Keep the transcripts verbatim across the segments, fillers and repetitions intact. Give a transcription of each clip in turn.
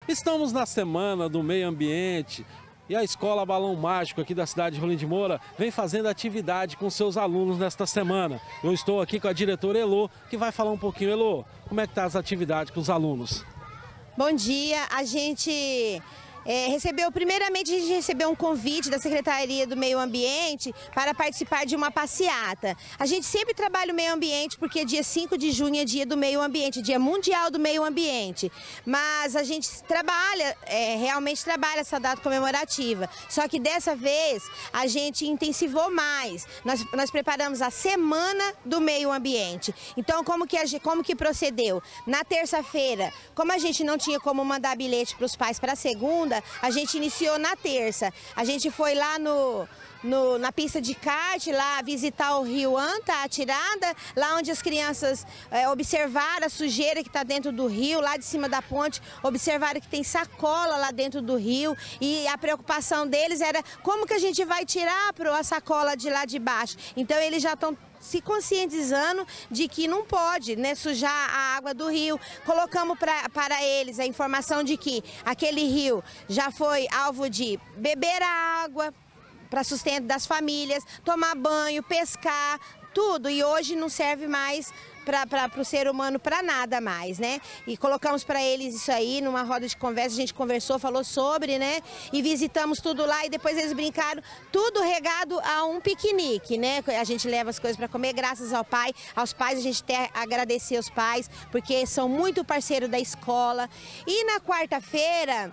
Estamos na Semana do Meio Ambiente e a Escola Balão Mágico aqui da cidade de Rolim de Moura vem fazendo atividade com seus alunos nesta semana. Eu estou aqui com a diretora Elô, que vai falar um pouquinho. Elô, como é que tá as atividades com os alunos? Bom dia, a gente é, recebeu, primeiramente a gente recebeu um convite da Secretaria do Meio Ambiente para participar de uma passeata. A gente sempre trabalha o meio ambiente porque dia cinco de junho é dia do meio ambiente, dia mundial do meio ambiente. Mas a gente trabalha, é, realmente trabalha essa data comemorativa. Só que dessa vez a gente intensivou mais. Nós, nós preparamos a Semana do Meio Ambiente. Então como que, a, como que procedeu? Na terça-feira, como a gente não tinha como mandar bilhete para os pais para segunda, a gente iniciou na terça. A gente foi lá no, no, na pista de kart, lá visitar o Rio Anta, a Tirada, lá onde as crianças é, observaram a sujeira que está dentro do rio, lá de cima da ponte, observaram que tem sacola lá dentro do rio e a preocupação deles era como que a gente vai tirar a sacola de lá de baixo. Então eles já estão se conscientizando de que não pode, né, sujar a água do rio. Colocamos pra, para eles a informação de que aquele rio já foi alvo de beber a água para sustento das famílias, tomar banho, pescar, tudo. E hoje não serve mais para o ser humano para nada mais, né? E colocamos para eles isso aí numa roda de conversa, a gente conversou, falou sobre, né? E visitamos tudo lá e depois eles brincaram, tudo regado a um piquenique, né? A gente leva as coisas para comer, graças ao pai, aos pais, a gente tem que agradecer aos pais, porque são muito parceiros da escola. E na quarta-feira,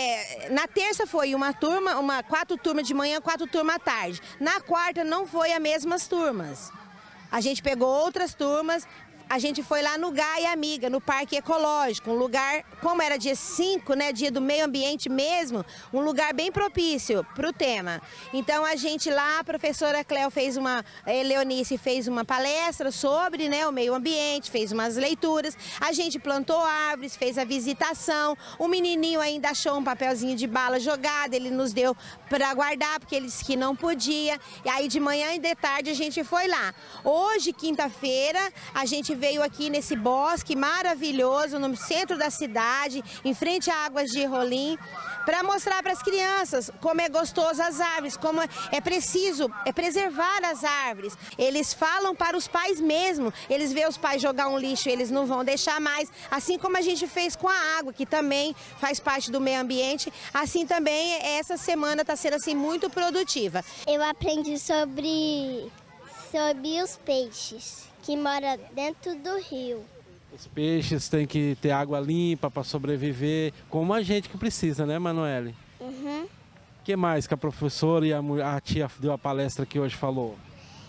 é, na terça foi uma turma, uma, quatro turmas de manhã, quatro turmas à tarde. Na quarta não foi as mesmas turmas. A gente pegou outras turmas, a gente foi lá no Gaia Amiga, no Parque Ecológico, um lugar, como era dia cinco, né, dia do meio ambiente mesmo, um lugar bem propício para o tema. Então a gente lá, a professora Cléo fez uma, a Leonice fez uma palestra sobre, né, o meio ambiente, fez umas leituras, a gente plantou árvores, fez a visitação, o menininho ainda achou um papelzinho de bala jogado, ele nos deu para guardar, porque ele disse que não podia, e aí de manhã e de tarde a gente foi lá. Hoje, quinta-feira, a gente veio aqui nesse bosque maravilhoso, no centro da cidade, em frente a Águas de Rolim, para mostrar para as crianças como é gostoso as árvores, como é preciso é preservar as árvores. Eles falam para os pais mesmo, eles veem os pais jogar um lixo, eles não vão deixar mais, assim como a gente fez com a água, que também faz parte do meio ambiente, assim também essa semana está sendo assim muito produtiva. Eu aprendi sobre, sobre os peixes que moram dentro do rio. Os peixes têm que ter água limpa para sobreviver, como a gente que precisa, né, Manoele? Uhum. O que mais que a professora e a, a tia deu a palestra que hoje falou?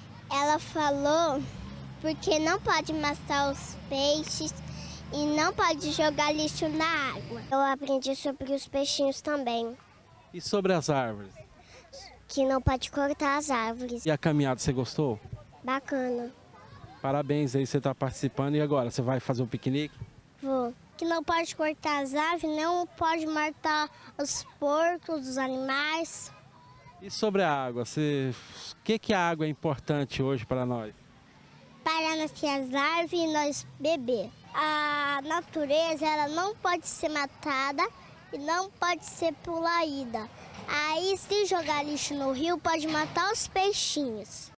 Ela falou porque não pode matar os peixes e não pode jogar lixo na água. Eu aprendi sobre os peixinhos também. E sobre as árvores? Que não pode cortar as árvores. E a caminhada, você gostou? Bacana. Parabéns aí, você está participando. E agora, você vai fazer um piquenique? Vou. Que não pode cortar as árvores, não pode matar os porcos, os animais. E sobre a água, você... o que, que a água é importante hoje para nós? Para nascer as árvores e nós beber. A natureza, ela não pode ser matada e não pode ser poluída. Aí, se jogar lixo no rio, pode matar os peixinhos.